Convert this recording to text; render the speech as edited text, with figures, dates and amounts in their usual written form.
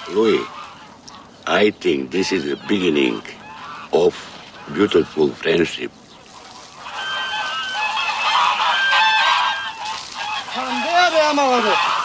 Louis, I think this is the beginning of beautiful friendship. Andrea de Amavado.